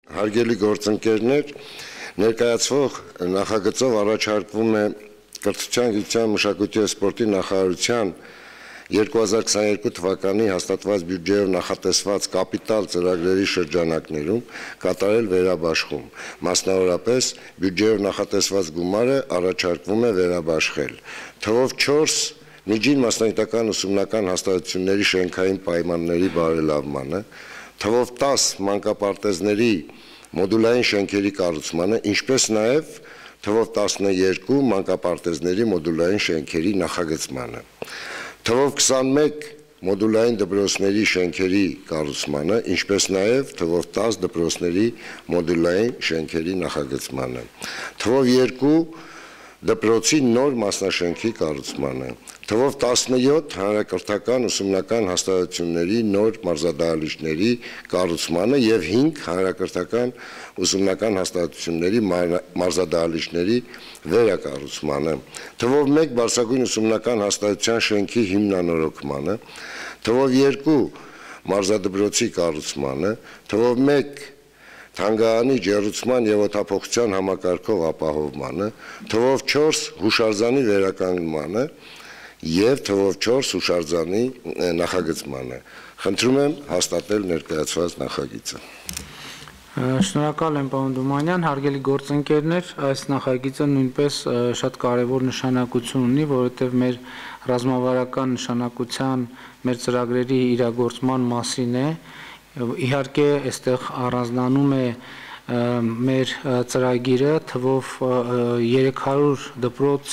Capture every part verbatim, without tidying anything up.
Հարգելի գործընկերներ, ներկայացվող նախագծով առաջարկվում է Կրթության, գիտության, մշակույթի և սպորտի նախարարության երկու հազար քսաներկու թվականի հաստատված բյուջեով նախատեսված կապիտալ ծրագրերի շրջանակներում կատարել վերաբաշխում, մասնավորապես բյուջեով նախատեսված գումարը առաջարկվում է վերաբաշխել, թվով չորս միջին մասնագիտական ուսումնական հաստատությունների շենքային պայմանների բարելավմանը, թվով տաս մանկապարտեզների մոդուլային շենքերի կառուցմանը, ինչպես նաև թվով տասներկու մանկապարտեզների մոդուլային շենքերի նախագծմանը, թվով քսանմեկ մոդուլային դպրոցների շենքերի կառուցմանը, ինչպես նաև թվով տաս դպրոցների մոդուլային շենքերի նախագծմանը, թվով երկու դպրոցի նոր մասնաշենքի կառուցմանը, թվով տասնյոթ հանրակրթական ուսումնական հաստատությունների նոր մարզադահլիճների կառուցմանը և հինգ հանրակրթական ուսումնական հաստատությունների մարզադահլիճների վերակառուցմանը, թվով մեկ բարձրագույն ուսումնական հաստատության շենքի հիմնանորոգմանը, թվով երկու մարզադպրոցի կառուցմանը, թվով մեկ թանգարանի ջեռուցման և օդափոխության համակարգող ապահովմանը, թվով չորս հուշարձանի վերականգնմանը և թվով չորս հուշարձանի նախագծմանը։ Խնդրում եմ հաստատել ներկայացված նախագիծը։ Շնորհակալ եմ, պարոն Դումանյան, հարգելի գործընկերներ, այս նախագիծը նույնպես շատ կարևոր նշանակություն ունի, որովհետև մեր ռազմավարական նշանակության, մեր ծրագրերի իրագործման մասին է։ Իհարկե, այստեղ առանձնանում է մեր ծրագիրը թվով երեք հարյուր դպրոց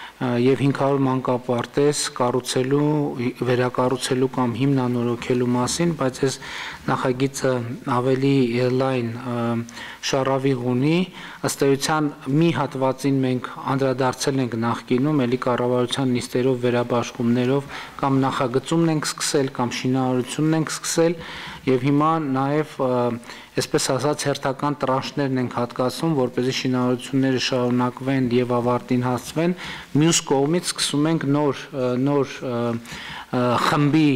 և հինգ հարյուր մանկապարտեզ կառուցելու, վերակառուցելու կամ հիմնանորոգելու մասին, բայց այս նախագիծը ավելի լայն շարավիղ ունի, ըստ էության մի հատվածին մենք անդրադարձել ենք նախկինում, էլի կառավարության նիստերով, վերաբաշխումներով կամ նախագծումն ենք սկսել կամ շինարարությունն ենք սկսել և հիմա նաև, այսպես ասած, հերթական տրանշներն ենք հատկացում, որպեսզի շինարարությունները շարունակվեն և ավարտին հասցվեն, մյուս կողմից սկսում ենք նոր, նոր խմբի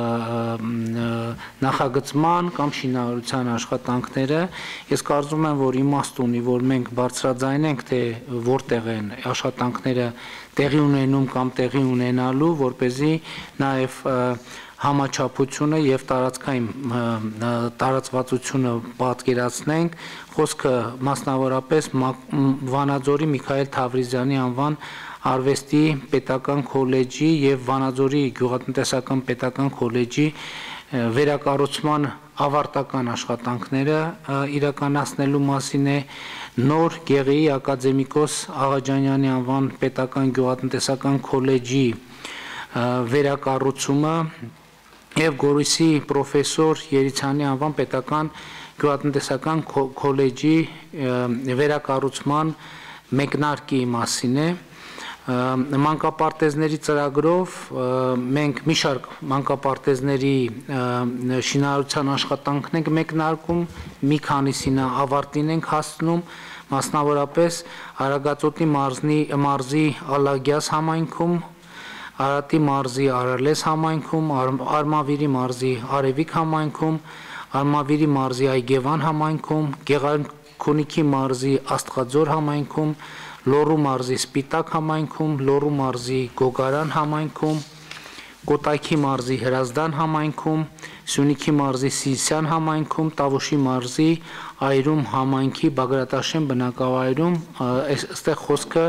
նախագծման կամ շինարարության աշխատանքները։ Ես կարծում եմ, որ իմաստ ունի, որ մենք բարձրաձայնենք, թե որտեղ են աշխատանքները տեղի ունենում կամ տեղի ունենալու, որպեսզի նաև համաչափությունը և տարածքային տարածվածությունը պատկերացնենք, խոսքը մասնավորապես Վանաձորի Միքայել Թավրիզյանի անվան արվեստի պետական քոլեջի և Վանաձորի գյուղատնտեսական պետական քոլեջի վերակառուցման ավարտական աշխատանքները իրականացնելու մասին է, նոր Գեղիի ակադեմիկոս Աղաջանյանի անվան պետական գյուղատնտեսական քոլեջի վերակառուցումը և Գորիսի պրոֆեսոր Երիցյանի անվան պետական գյուղատնտեսական քոլեջի վերակառուցման մեկնարկի մասին է։ Մանկապարտեզների ծրագրով մենք մի շարք մանկապարտեզների շինարարության աշխատանքն ենք մեկնարկում, մի քանիսին ավարտին ենք հասցնում, մասնավորապես Արագածոտնի մարզի Ալագյաս համայնքում, Արարատի մարզի Արարլես համայնքում, Արմավիրի մարզի Արևիկ համայնքում, Արմավիրի մարզի Այգևան համայնքում, Գեղարքունիքի մարզի Աստղաձոր համայնքում, Լոռու մարզի Սպիտակ համայնքում, Լոռու մարզի Գոգարան համայնքում, Կոտայքի մարզի Հրազդան համայնքում, Սյունիքի մարզի Սիսյան համայնքում, Տավուշի մարզի Այրում համայնքի Բագրատաշեն բնակավայրում, այստեղ խոսքը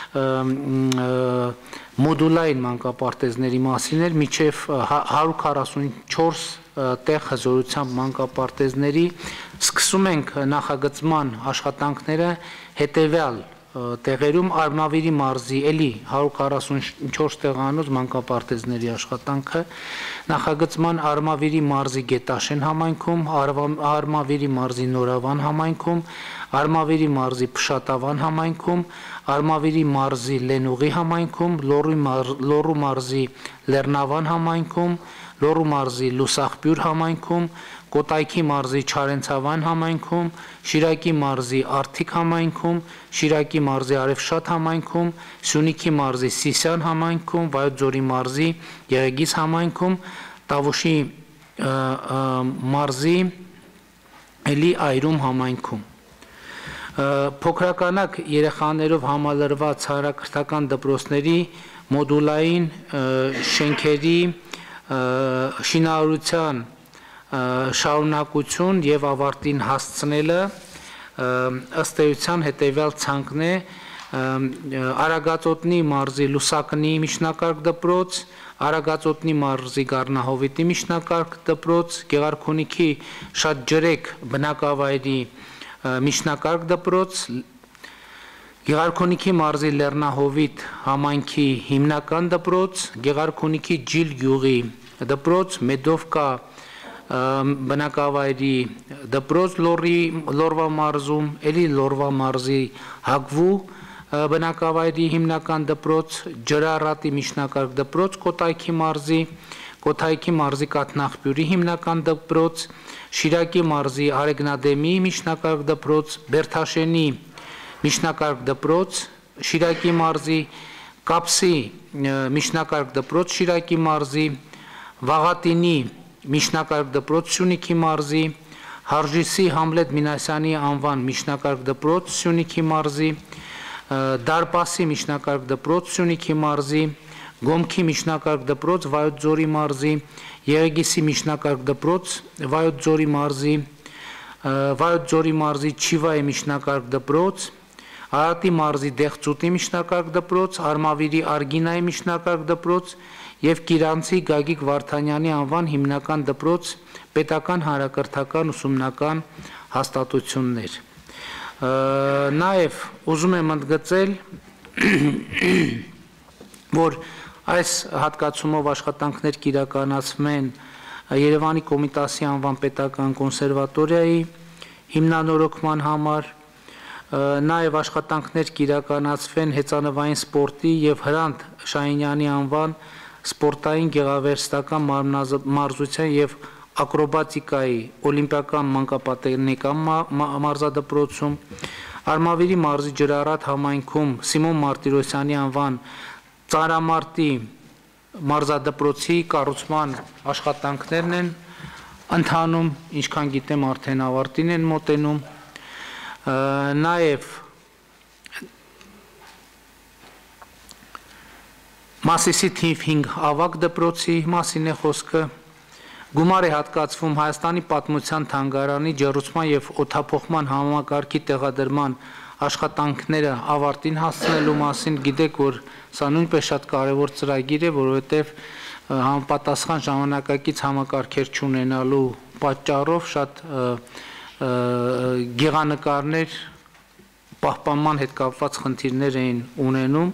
մոդուլային մանկապարտեզների մասին էր, մինչև հարյուր քառասունչորս տեղ հզորությամբ մանկապարտեզների սկսում ենք նախագծման աշխատանքները հետևյալ տեղերում Արմավիրի մարզի էլի հարյուր քառասունչորս տեղանոց մանկապարտեզների աշխատանքը, նախագծման Արմավիրի մարզի Գետաշեն համայնքում, Արմավիրի մարզի Նորավան համայնքում, Արմավիրի մարզի Փշատավան համայնքում, Արմավիրի մարզի Լենուղի համայնքում, Լոռու մարզի Լեռնավան համայնքում, Լոռու մարզի Լուսախբյուր համայնքում, Կոտայքի մարզի Չարենցավան համայնքում, Շիրակի մարզի Արթիկ համայնքում, Շիրակի մարզի Արևշատ համայնքում, Սյունիքի մարզի Սիսյան համայնքում, Վայոց ձորի մարզի Եղեգից համայնքում, Տավուշի մարզի էլի այրում համայնքում։ Փոքրականակ երեխաներով համալրված հանրակրթական դպրոցների մոդուլային շենքերի շինարարության շարունակություն եւ ավարտին հասցնելը ըստ էության հետեւյալ ցանկն է Արագածոտնի մարզի Լուսակնի միջնակարգ դպրոց, Արագածոտնի մարզի Գառնահովիտի միջնակարգ դպրոց, Գեղարքունիքի շատ ջրեք բնակավայրի միջնակարգ դպրոց, Գեղարքունիքի մարզի Լեռնահովիտ համայնքի հիմնական դպրոց, Գեղարքունիքի Ջիլ գյուղի դպրոց, Մեդովկա բնակավայրի դպրոց Լորվա մարզում, էլի Լորվա մարզի Հագվու բնակավայրի հիմնական դպրոց, Ջրառատի միջնակարգ դպրոց Կոտայքի մարզի, Կոտայքի մարզի Կաթնախպյուրի հիմնական դպրոց, Շիրակի մարզի Արեգնադեմի միջնակարգ դպրոց, Բերթաշենի միջնակարգ դպրոց, Շիրակի մարզի Կապսի միջնակարգ դպրոց, Շիրակի մարզի Վաղատինի միջնակարգ դպրոց, Սյունիքի մարզի Հարժիսի Համլետ Մինասյանի անվան միջնակարգ դպրոց, Սյունիքի մարզի Դարպասի միջնակարգ դպրոց, Սյունիքի մարզի Գոմքի միջնակարգ դպրոց, Վայոց ձորի մարզի Եղեգիսի միջնակարգ դպրոց, Վայոց ձորի մարզի Վայոց ձորի մարզի Չիվայի միջնակարգ դպրոց, Արարատի մարզի Դեղծուտի միջնակարգ դպրոց, Արմավիրի Արգինայի միջնակարգ դպրոց եւ Կիրանցի Գագիկ Վարդանյանի անվան հիմնական դպրոց պետական հանրակրթական ուսումնական հաստատություններ։ Նաեւ ուզում եմ ընդգծել, որ այս հատկացումով աշխատանքներ կիրականացվեն Երևանի Կոմիտասի անվան պետական կոնսերվատորիայի հիմնանորոգման համար, նաև աշխատանքներ կիրականացվեն հեծանվային սպորտի եւ Հրանտ Շահինյանի անվան սպորտային գեղարվեստական մարզության եւ ակրոբատիկայի օլիմպիական մանկապատենեկան մարզադպրոցում, Արմավիրի մարզի Ջրառատ համայնքում Սիմոն Մարտիրոսյանի անվան Ծարամարտի մարզադպրոցի կառուցման աշխատանքներն են ընթանում, ինչքան գիտեմ արդեն ավարտին են մոտենում, նաև Մասիսի թիվ հինգ ավագ դպրոցի մասին է խոսքը, գումար է հատկացվում Հայաստանի պատմության թանգարանի ջեռուցման եւ օդափոխման համակարգի տեղադրման աշխատանքները ավարտին հասցնելու մասին, գիտեք, որ սա նույնպես շատ կարևոր ծրագիր է, որովհետեւ համապատասխան ժամանակակից համակարգեր չունենալու պատճառով շատ գեղանկարներ պահպանման հետ կապված խնդիրներ էին ունենում,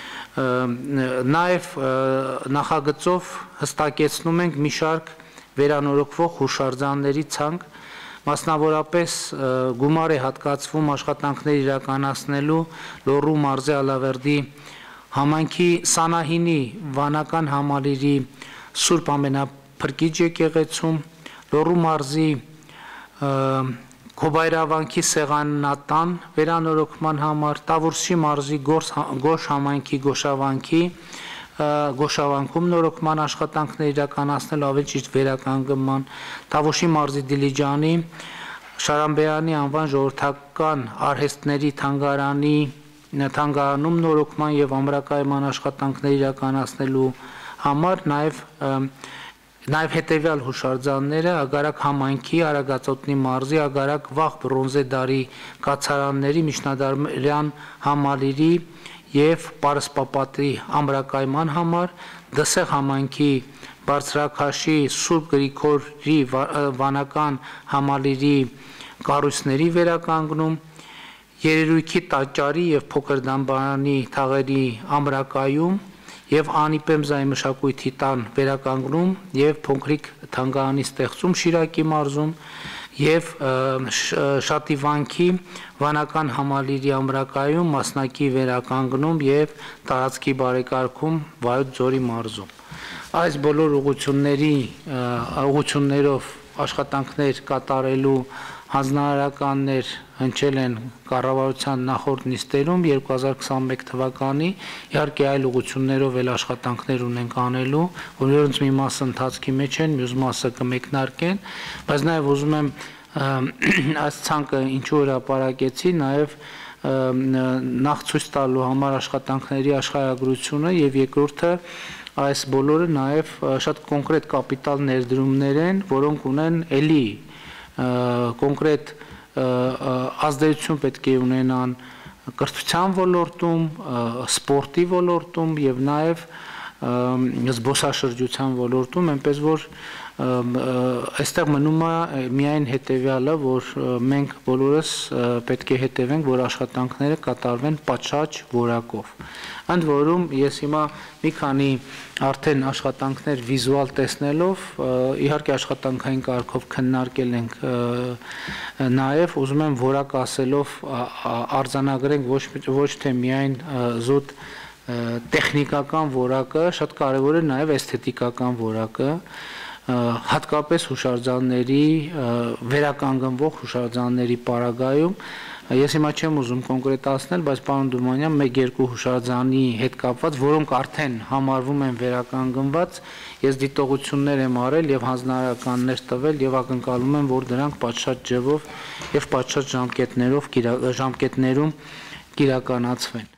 նաև նախագծով հստակեցնում ենք մի շարք վերանորոգվող հուշարձանների ցանկ, մասնավորապես գումար է հատկացվում աշխատանքներ իրականացնելու Լոռու մարզի Ալավերդի համայնքի Սանահինի վանական համալիրի Սուրբ Ամենափրկիչ եկեղեցում, Լոռու մարզի Քոբայրավանքի սեղանատան վերանորոգման համար, Տավուրսի մարզի Գոշ համայնքի Գոշավանքի Գոշավանքում նորոգման աշխատանքներ իրականացնելու ավելի ճիշտ վերականգնման, Տավուշի մարզի Դիլիջանի Շարամբեյանի անվան ժողովրդական արհեստների թանգարանի թանգարանում նորոգման եւ ամրակայման աշխատանքներ իրականացնելու համար նաեւ Նաև հետևյալ հուշարձանները Ագարակ համայնքի Արագածոտնի մարզի Ագարակ վաղ բրոնզե դարի կացարանների միջնադարյան համալիրի եւ Պարսպապատի ամրակայման համար, Դսեղ համայնքի Բարձրաքաշի Սուրբ Գրիգորի վանական համալիրի կառույցների վերականգնում, Երերույքի տաճարի եւ Փոքր դամբարանի թաղերի ամրակայում եւ Անիպեմզայի մշակույթի տան վերականգնում եւ փոքրիկ թանգարանի ստեղծում Շիրակի մարզում եւ Շատիվանքի վանական համալիրի ամրակայում մասնակի վերականգնում եւ տարածքի բարեկարգում Վայոց ձորի մարզում։ Այս բոլոր ուղղությունների ուղղություններով աշխատանքներ կատարելու հանձնարարականներ հնչել են կառավարության նախորդ նիստերում երկու հազար քսանմեկ թվականի, իհարկե այլ ուղղություններով էլ աշխատանքներ ունենք անելու, որոնց մի մասը ընթացքի մեջ են, մյուս մասը կմեկնարկեն, բայց նաև ուզում եմ այս ցանկը ինչու հրապարակեցի, նաև նախ ցույց տալու համար աշխատանքների աշխարհագրությունը եւ երկրորդը այս բոլորը նաև շատ կոնկրետ կապիտալ ներդրումներ են, որոնք ունեն էլի կոնկրետ ազդեցություն պետք է ունենան կրթության ոլորտում, սպորտի ոլորտում եւ նաև զբոսաշրջության ոլորտում, այնպես որ այստեղ մնում է միայն հետեւյալը, որ մենք բոլորս պետք է հետևենք, որ աշխատանքները կատարվեն պատշաճ որակով։ Ընդ որում ես հիմա մի քանի արդեն աշխատանքներ վիզուալ տեսնելով, իհարկե աշխատանքային կարգով քննարկել ենք, նաև ուզում եմ որակ ասելով արձանագրենք ոչ ոչ թե միայն զուտ տեխնիկական որակը, շատ կարևոր է նաև էսթետիկական որակը, հատկապես հուշարձանների վերականգնվող հուշարձանների պարագայում ես հիմա չեմ ուզում կոնկրետացնել, բայց պարոն Դումանյան մեկ-երկու հուշարձանի հետ կապված, որոնք արդեն համարվում են վերականգնված, ես դիտողություններ եմ արել եւ հանձնարարականներ տվել եւ ակնկալում եմ, որ դրանք պատշաճ ձևով եւ պատշաճ ժամկետներով ժամկետներում կիրականացվեն։